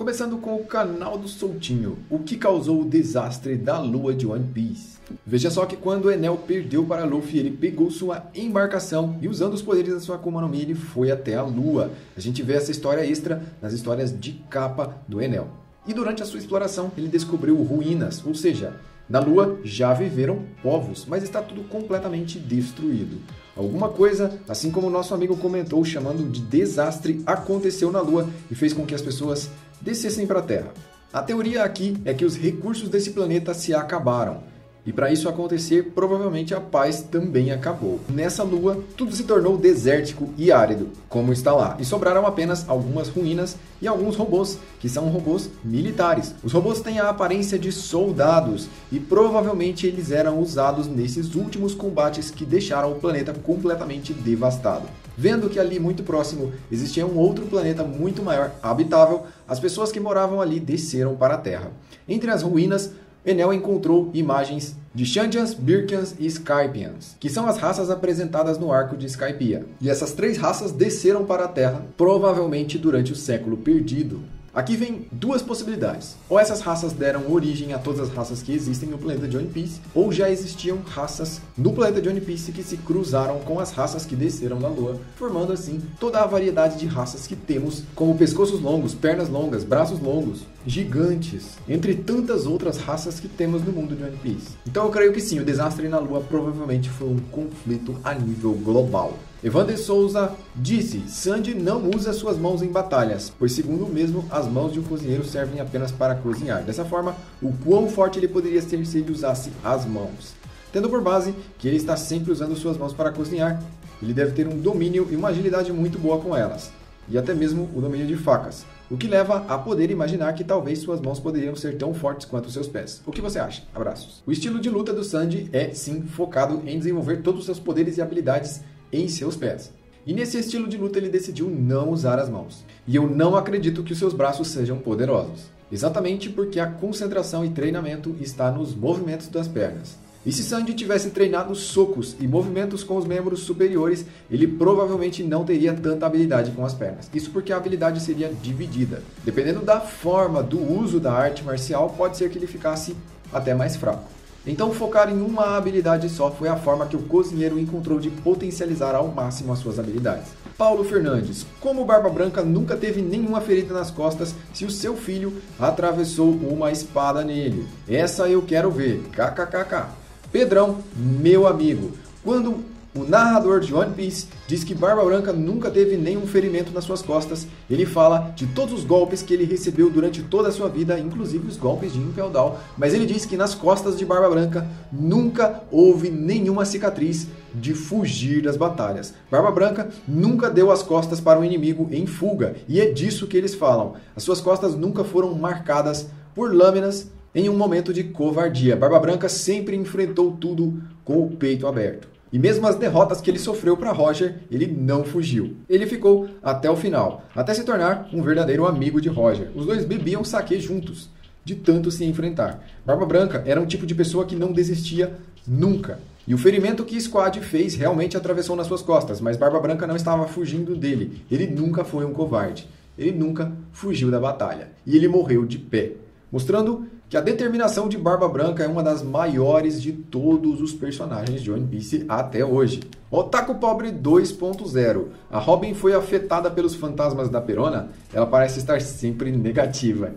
Começando com o canal do Soltinho, o que causou o desastre da lua de One Piece. Veja só que quando Enel perdeu para Luffy, ele pegou sua embarcação e usando os poderes da sua Akuma no Mi, ele foi até a lua. A gente vê essa história extra nas histórias de capa do Enel. E durante a sua exploração, ele descobriu ruínas, ou seja, na lua já viveram povos, mas está tudo completamente destruído. Alguma coisa, assim como o nosso amigo comentou, chamando de desastre, aconteceu na lua e fez com que as pessoas descessem para a Terra. A teoria aqui é que os recursos desse planeta se acabaram. E para isso acontecer, provavelmente a paz também acabou. Nessa lua, tudo se tornou desértico e árido, como está lá. E sobraram apenas algumas ruínas e alguns robôs, que são robôs militares. Os robôs têm a aparência de soldados e provavelmente eles eram usados nesses últimos combates que deixaram o planeta completamente devastado. Vendo que ali muito próximo existia um outro planeta muito maior, habitável, as pessoas que moravam ali desceram para a Terra. Entre as ruínas, Enel encontrou imagens de Shantians, Birkians e Skypians, que são as raças apresentadas no arco de Skypiea. E essas três raças desceram para a Terra, provavelmente durante o século perdido. Aqui vem duas possibilidades. Ou essas raças deram origem a todas as raças que existem no planeta de One Piece, ou já existiam raças no planeta de One Piece que se cruzaram com as raças que desceram da Lua, formando assim toda a variedade de raças que temos, como pescoços longos, pernas longas, braços longos, gigantes, entre tantas outras raças que temos no mundo de One Piece. Então eu creio que sim, o desastre na Lua provavelmente foi um conflito a nível global. Evander Souza disse: Sandy não usa suas mãos em batalhas, pois segundo o mesmo, as mãos de um cozinheiro servem apenas para cozinhar. Dessa forma, o quão forte ele poderia ser se ele usasse as mãos. Tendo por base que ele está sempre usando suas mãos para cozinhar, ele deve ter um domínio e uma agilidade muito boa com elas, e até mesmo o domínio de facas, o que leva a poder imaginar que talvez suas mãos poderiam ser tão fortes quanto seus pés. O que você acha? Abraços. O estilo de luta do Sandy é sim focado em desenvolver todos os seus poderes e habilidades em seus pés. E nesse estilo de luta ele decidiu não usar as mãos. E eu não acredito que os seus braços sejam poderosos. Exatamente porque a concentração e treinamento está nos movimentos das pernas. E se Sandy tivesse treinado socos e movimentos com os membros superiores, ele provavelmente não teria tanta habilidade com as pernas. Isso porque a habilidade seria dividida. Dependendo da forma do uso da arte marcial, pode ser que ele ficasse até mais fraco. Então focar em uma habilidade só foi a forma que o cozinheiro encontrou de potencializar ao máximo as suas habilidades. Paulo Fernandes: como Barba Branca nunca teve nenhuma ferida nas costas se o seu filho atravessou uma espada nele? Essa eu quero ver, kkkk. Pedrão, meu amigo, quando o narrador de One Piece diz que Barba Branca nunca teve nenhum ferimento nas suas costas, ele fala de todos os golpes que ele recebeu durante toda a sua vida, inclusive os golpes de Impel Down, mas ele diz que nas costas de Barba Branca nunca houve nenhuma cicatriz de fugir das batalhas. Barba Branca nunca deu as costas para um inimigo em fuga, e é disso que eles falam. As suas costas nunca foram marcadas por lâminas em um momento de covardia. Barba Branca sempre enfrentou tudo com o peito aberto. E mesmo as derrotas que ele sofreu para Roger, ele não fugiu. Ele ficou até o final, até se tornar um verdadeiro amigo de Roger. Os dois bebiam saquê juntos, de tanto se enfrentar. Barba Branca era um tipo de pessoa que não desistia nunca. E o ferimento que Squad fez realmente atravessou nas suas costas, mas Barba Branca não estava fugindo dele. Ele nunca foi um covarde. Ele nunca fugiu da batalha. E ele morreu de pé, mostrando que a determinação de Barba Branca é uma das maiores de todos os personagens de One Piece até hoje. Otaku Pobre 2.0. A Robin foi afetada pelos fantasmas da Perona? Ela parece estar sempre negativa.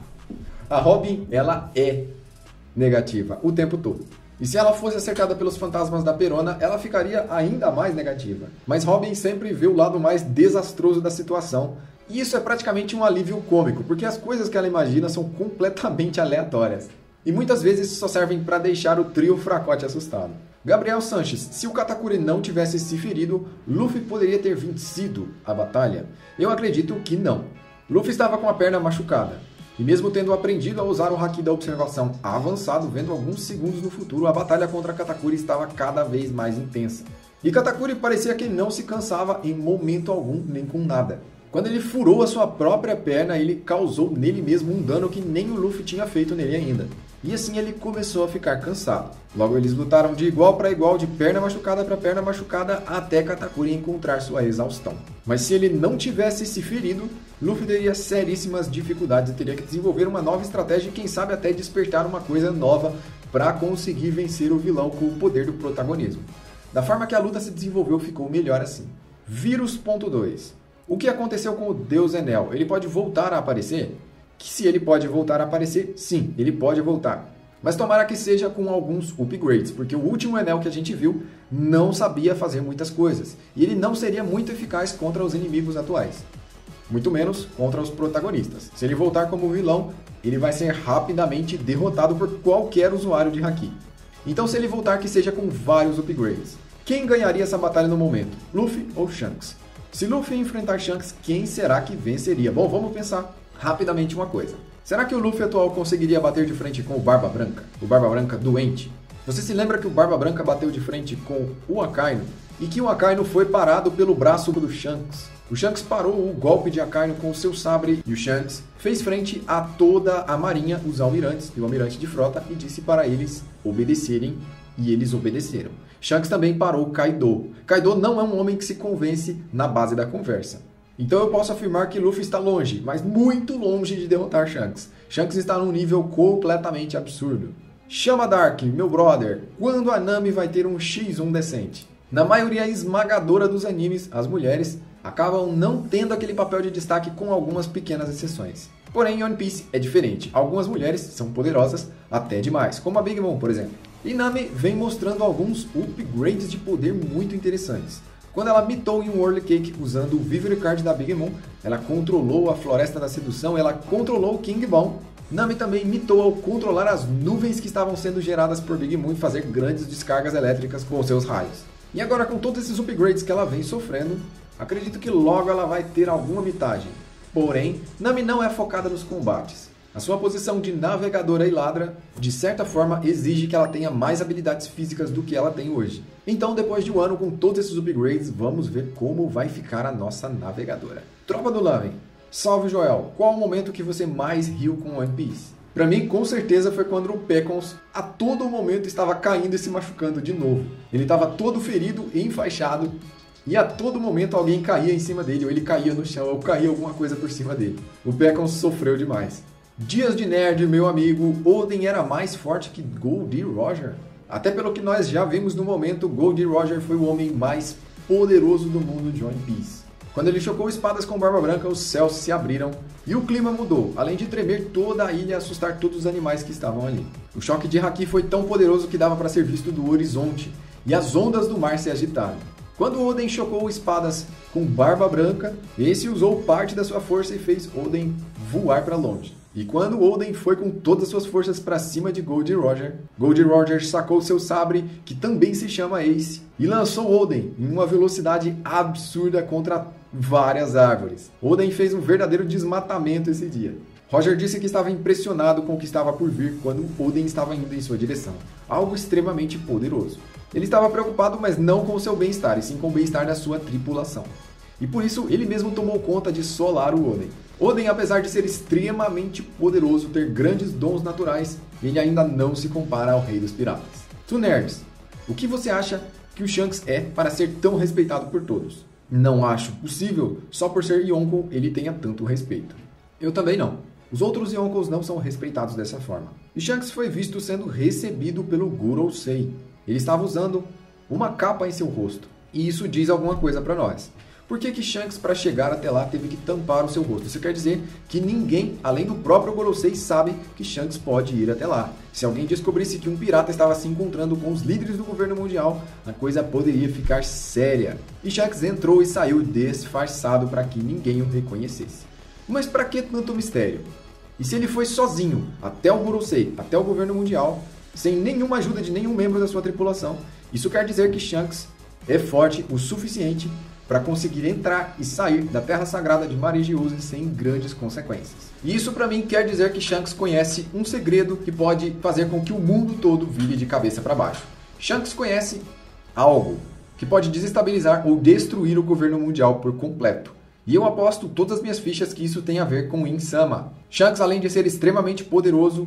A Robin, ela é negativa o tempo todo. E se ela fosse acertada pelos fantasmas da Perona, ela ficaria ainda mais negativa. Mas Robin sempre vê o lado mais desastroso da situação. E isso é praticamente um alívio cômico, porque as coisas que ela imagina são completamente aleatórias. E muitas vezes só servem para deixar o trio fracote assustado. Gabriel Sanches: se o Katakuri não tivesse se ferido, Luffy poderia ter vencido a batalha? Eu acredito que não. Luffy estava com a perna machucada. E mesmo tendo aprendido a usar o Haki da Observação avançado, vendo alguns segundos no futuro, a batalha contra Katakuri estava cada vez mais intensa. E Katakuri parecia que não se cansava em momento algum, nem com nada. Quando ele furou a sua própria perna, ele causou nele mesmo um dano que nem o Luffy tinha feito nele ainda. E assim ele começou a ficar cansado. Logo eles lutaram de igual para igual, de perna machucada para perna machucada, até Katakuri encontrar sua exaustão. Mas se ele não tivesse se ferido, Luffy teria seríssimas dificuldades e teria que desenvolver uma nova estratégia e quem sabe até despertar uma coisa nova para conseguir vencer o vilão com o poder do protagonismo. Da forma que a luta se desenvolveu, ficou melhor assim. Vírus.2. O que aconteceu com o Deus Enel? Ele pode voltar a aparecer? Que se ele pode voltar a aparecer, sim, ele pode voltar. Mas tomara que seja com alguns upgrades, porque o último Enel que a gente viu não sabia fazer muitas coisas. E ele não seria muito eficaz contra os inimigos atuais. Muito menos contra os protagonistas. Se ele voltar como vilão, ele vai ser rapidamente derrotado por qualquer usuário de Haki. Então se ele voltar, que seja com vários upgrades. Quem ganharia essa batalha no momento? Luffy ou Shanks? Se Luffy enfrentar Shanks, quem será que venceria? Bom, vamos pensar rapidamente uma coisa. Será que o Luffy atual conseguiria bater de frente com o Barba Branca? O Barba Branca doente? Você se lembra que o Barba Branca bateu de frente com o Akainu? E que o Akainu foi parado pelo braço do Shanks? O Shanks parou o golpe de Akainu com o seu sabre e o Shanks fez frente a toda a marinha, os almirantes e o almirante de frota e disse para eles obedecerem e eles obedeceram. Shanks também parou Kaido. Kaido não é um homem que se convence na base da conversa. Então eu posso afirmar que Luffy está longe, mas muito longe de derrotar Shanks. Shanks está num nível completamente absurdo. Chama Dark, meu brother, quando a Nami vai ter um X1 decente? Na maioria esmagadora dos animes, as mulheres acabam não tendo aquele papel de destaque com algumas pequenas exceções. Porém, em One Piece é diferente. Algumas mulheres são poderosas até demais, como a Big Mom, por exemplo. E Nami vem mostrando alguns upgrades de poder muito interessantes. Quando ela mitou em um Whirly Cake usando o Viviry Card da Big Mom, ela controlou a Floresta da Sedução, ela controlou o King Bom. Nami também mitou ao controlar as nuvens que estavam sendo geradas por Big Mom e fazer grandes descargas elétricas com seus raios. E agora com todos esses upgrades que ela vem sofrendo, acredito que logo ela vai ter alguma mitagem. Porém, Nami não é focada nos combates. A sua posição de navegadora e ladra, de certa forma, exige que ela tenha mais habilidades físicas do que ela tem hoje. Então, depois de um ano com todos esses upgrades, vamos ver como vai ficar a nossa navegadora. Tropa do Lamen. Salve, Joel. Qual o momento que você mais riu com One Piece? Pra mim, com certeza, foi quando o Pecons a todo momento estava caindo e se machucando de novo. Ele estava todo ferido e enfaixado, e a todo momento alguém caía em cima dele, ou ele caía no chão, ou caía alguma coisa por cima dele. O Pecons sofreu demais. Dias de Nerd, meu amigo, Oden era mais forte que Goldie Roger? Até pelo que nós já vimos no momento, Goldie Roger foi o homem mais poderoso do mundo de One Piece. Quando ele chocou espadas com Barba Branca, os céus se abriram e o clima mudou, além de tremer toda a ilha e assustar todos os animais que estavam ali. O choque de Haki foi tão poderoso que dava para ser visto do horizonte e as ondas do mar se agitaram. Quando Oden chocou espadas com Barba Branca, esse usou parte da sua força e fez Oden voar para longe. E quando Oden foi com todas as suas forças para cima de Goldie Roger sacou seu sabre, que também se chama Ace, e lançou Oden em uma velocidade absurda contra várias árvores. Oden fez um verdadeiro desmatamento esse dia. Roger disse que estava impressionado com o que estava por vir quando Oden estava indo em sua direção. Algo extremamente poderoso. Ele estava preocupado, mas não com o seu bem-estar, e sim com o bem-estar da sua tripulação. E por isso ele mesmo tomou conta de solar o Oden. Oden, apesar de ser extremamente poderoso, ter grandes dons naturais, ele ainda não se compara ao Rei dos Piratas. Tu Nerds, o que você acha que o Shanks é para ser tão respeitado por todos? Não acho possível, só por ser Yonko ele tenha tanto respeito. Eu também não. Os outros Yonkos não são respeitados dessa forma. E Shanks foi visto sendo recebido pelo Gorosei. Ele estava usando uma capa em seu rosto. E isso diz alguma coisa para nós. Por que Shanks, para chegar até lá, teve que tampar o seu rosto? Isso quer dizer que ninguém, além do próprio Gorosei, sabe que Shanks pode ir até lá. Se alguém descobrisse que um pirata estava se encontrando com os líderes do governo mundial, a coisa poderia ficar séria. E Shanks entrou e saiu disfarçado para que ninguém o reconhecesse. Mas para que tanto mistério? E se ele foi sozinho até o Gorosei, até o governo mundial, sem nenhuma ajuda de nenhum membro da sua tripulação, isso quer dizer que Shanks é forte o suficiente para conseguir entrar e sair da Terra Sagrada de Marigirose sem grandes consequências. E isso para mim quer dizer que Shanks conhece um segredo que pode fazer com que o mundo todo vire de cabeça para baixo. Shanks conhece algo que pode desestabilizar ou destruir o governo mundial por completo. E eu aposto todas as minhas fichas que isso tem a ver com Insama. Shanks, além de ser extremamente poderoso,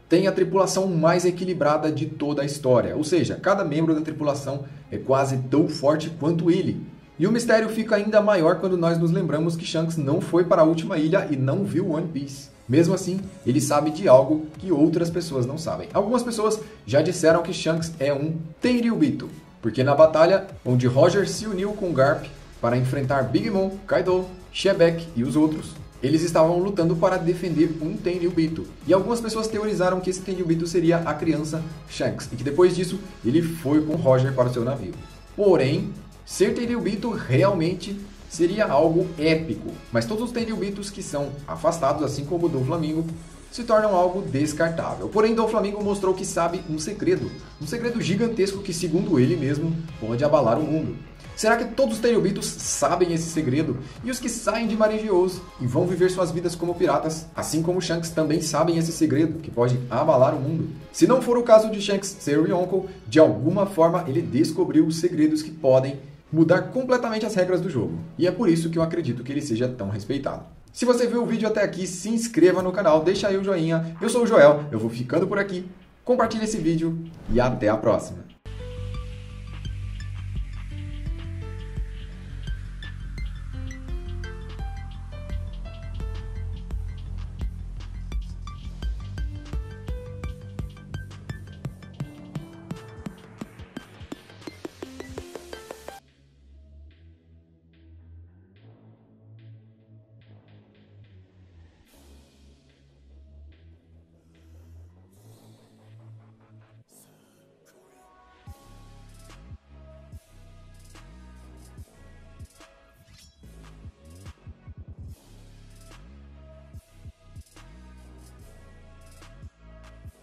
tem a tripulação mais equilibrada de toda a história, ou seja, cada membro da tripulação é quase tão forte quanto ele. E o mistério fica ainda maior quando nós nos lembramos que Shanks não foi para a última ilha e não viu One Piece. Mesmo assim, ele sabe de algo que outras pessoas não sabem. Algumas pessoas já disseram que Shanks é um Tenryubito, porque na batalha onde Roger se uniu com Garp para enfrentar Big Mom, Kaido, Shebeck e os outros, eles estavam lutando para defender um Tenryubito. E algumas pessoas teorizaram que esse Tenryubito seria a criança Shanks, e que depois disso ele foi com Roger para o seu navio. Porém, ser Tenryubito realmente seria algo épico, mas todos os Tenryubitos que são afastados, assim como o Doflamingo, se tornam algo descartável. Porém, Doflamingo mostrou que sabe um segredo gigantesco que, segundo ele mesmo, pode abalar o mundo. Será que todos os Tenryubitos sabem esse segredo? E os que saem de Marejioso e vão viver suas vidas como piratas, assim como Shanks, também sabem esse segredo, que pode abalar o mundo? Se não for o caso de Shanks ser o Yonko, de alguma forma ele descobriu os segredos que podem mudar completamente as regras do jogo. E é por isso que eu acredito que ele seja tão respeitado. Se você viu o vídeo até aqui, se inscreva no canal, deixa aí o joinha. Eu sou o Joel, eu vou ficando por aqui. Compartilhe esse vídeo e até a próxima.